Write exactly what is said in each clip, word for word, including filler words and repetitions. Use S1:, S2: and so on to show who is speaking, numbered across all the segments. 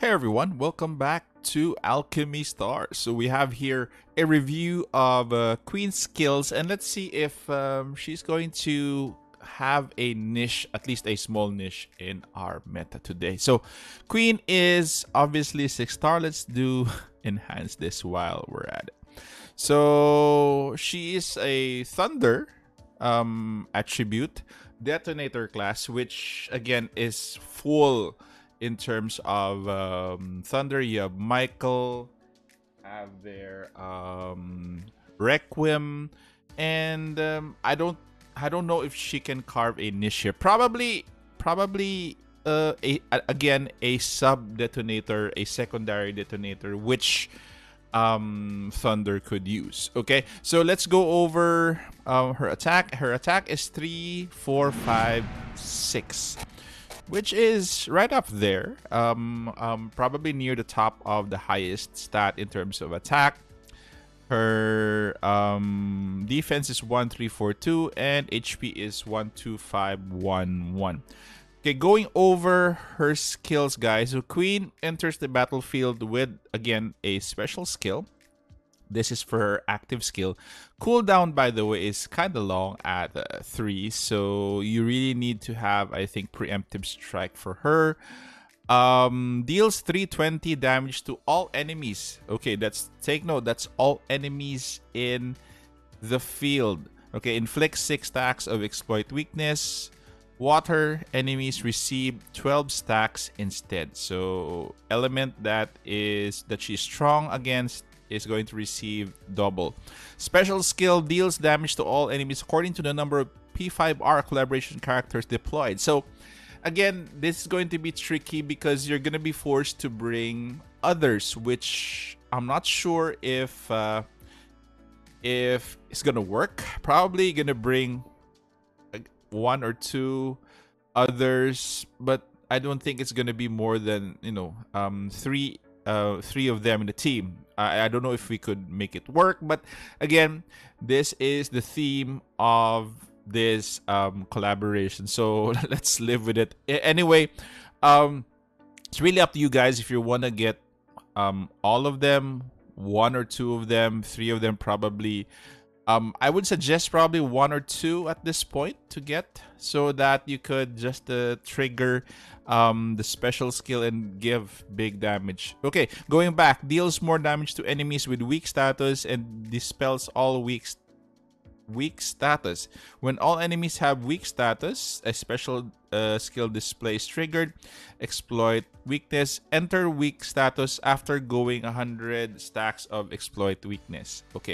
S1: everyone, welcome back to Alchemy Stars. So we have here a review of uh, Queen's skills, and let's see if um, she's going to have a niche, at least a small niche in our meta today. So Queen is obviously six star. Let's do enhance this while we're at it. So she is a Thunder um, attribute detonator class, which again is full in terms of um, Thunder. You have Michael, have their um, Requiem, and um, I don't I don't know if she can carve a niche here. Probably probably uh, a, a, again a sub detonator, a secondary detonator, which um Thunder could use. Okay, so let's go over uh, her attack. Her attack is three, four, five, six, which is right up there. Um, um, probably near the top of the highest stat in terms of attack. Her um, defense is one, three, four, two, and H P is one, two, five, one, one. Okay, going over her skills, guys. So Queen enters the battlefield with, again, a special skill. This is for her active skill. Cooldown, by the way, is kind of long at uh, three. So you really need to have, I think, preemptive strike for her. Um, deals three hundred twenty damage to all enemies. Okay, that's, take note, that's all enemies in the field. Okay, inflicts six stacks of exploit weakness. Water enemies receive twelve stacks instead. So element that is that she's strong against is going to receive double. Special skill deals damage to all enemies according to the number of P five R collaboration characters deployed. So again, this is going to be tricky because you're going to be forced to bring others, which I'm not sure if uh, if it's going to work. Probably going to bring one or two others, but I don't think it's gonna be more than, you know, um three uh three of them in the team. I, I don't know if we could make it work, but again, this is the theme of this um collaboration, so let's live with it. A- anyway, um it's really up to you guys if you want to get um all of them, one or two of them, three of them probably. Um, I would suggest probably one or two at this point to get, so that you could just uh, trigger um, the special skill and give big damage. Okay, going back, deals more damage to enemies with weak status and dispels all weak weak status. When all enemies have weak status, a special uh, skill display is triggered. Exploit weakness. Enter weak status after going one hundred stacks of exploit weakness. Okay,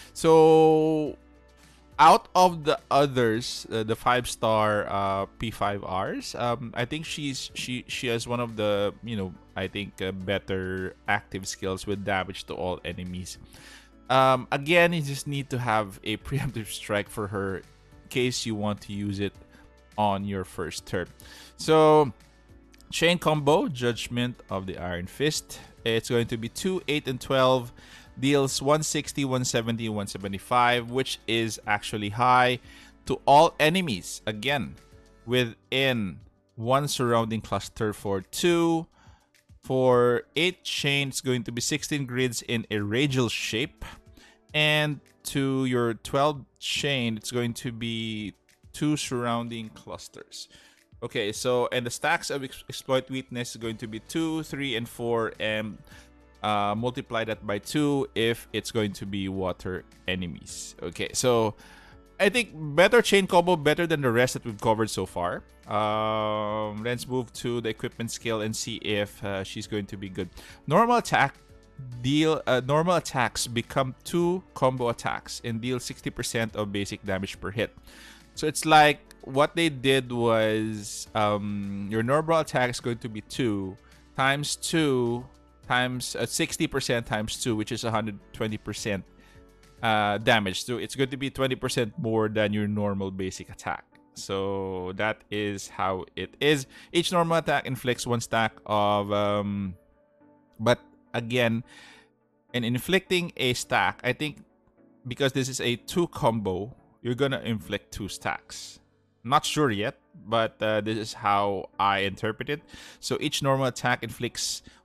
S1: so out of the others, uh, the five star uh, P five Rs, um, I think she's she she has one of the, you know, I think uh, better active skills with damage to all enemies. Um, again, you just need to have a preemptive strike for her in case you want to use it on your first turn. So, chain combo, Judgment of the Iron Fist. It's going to be two, eight, and twelve. Deals one sixty, one seventy, one seventy-five, which is actually high to all enemies. Again, within one surrounding cluster for two. For eight chain, it's going to be sixteen grids in a radial shape. And to your twelve chain, it's going to be two surrounding clusters. Okay, so, and the stacks of ex exploit weakness is going to be two, three, and four, and uh, multiply that by two if it's going to be water enemies. Okay, so I think better chain combo, better than the rest that we've covered so far. Um, let's move to the equipment skill and see if uh, she's going to be good. Normal attack deal. Uh, normal attacks become two combo attacks and deal sixty percent of basic damage per hit. So it's like what they did was um, your normal attack is going to be two times two times uh, sixty percent times two, which is one hundred twenty percent. Uh, damage. So it's going to be twenty percent more than your normal basic attack. So that is how it is. Each normal attack inflicts one stack of... Um, but again, in inflicting a stack, I think because this is a two combo, you're going to inflict two stacks. Not sure yet, but uh, this is how I interpret it. So each normal attack inflicts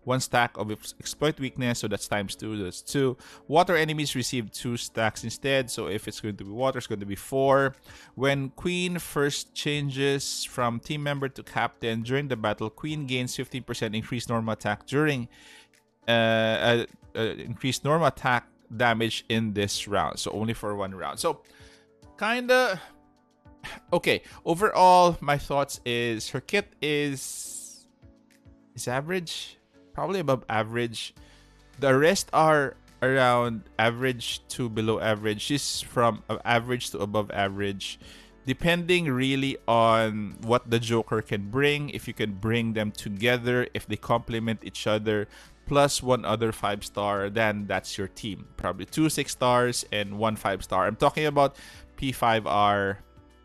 S1: one stack of ex- exploit weakness, so that's times two, that's two. Water enemies receive two stacks instead, so if it's going to be water, it's going to be four. When Queen first changes from team member to captain during the battle, Queen gains fifteen percent increased normal attack during uh, uh, uh, increased normal attack damage in this round, so only for one round. So kinda okay. Overall, my thoughts is her kit is is average, probably above average. The rest are around average to below average. She's from average to above average, depending really on what the Joker can bring. If you can bring them together, if they complement each other, plus one other five star, then that's your team. Probably two six stars and one five star. I'm talking about P five R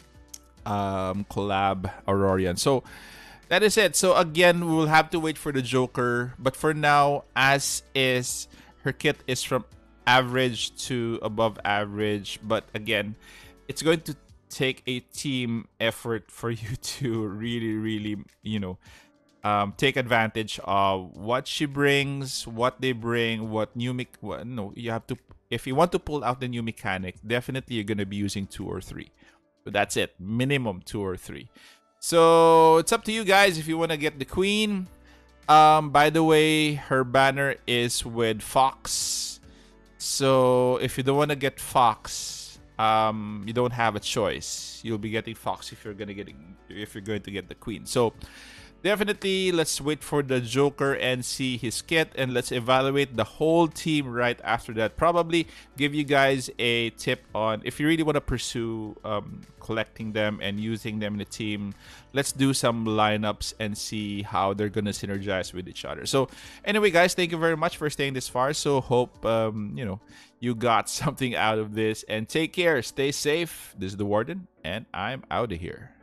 S1: um, collab Aurorian. So that is it. So again, we will have to wait for the Joker. But for now, as is, her kit is from average to above average. But again, it's going to take a team effort for you to really, really, you know, um, take advantage of what she brings, what they bring, what new me- well, no, you have to. If you want to pull out the new mechanic, definitely you're gonna be using two or three. So that's it, minimum two or three. So it's up to you guys if you want to get the Queen. Um, by the way, her banner is with Fox. So if you don't want to get Fox, um, you don't have a choice. You'll be getting Fox if you're gonna get if you're going to get the Queen. So definitely, let's wait for the Joker and see his kit, and let's evaluate the whole team right after that. Probably give you guys a tip on if you really want to pursue um, collecting them and using them in a team. Let's do some lineups and see how they're gonna synergize with each other. So anyway, guys, thank you very much for staying this far. So hope um, you know you got something out of this, and take care. Stay safe. This is the Warden, and I'm out of here.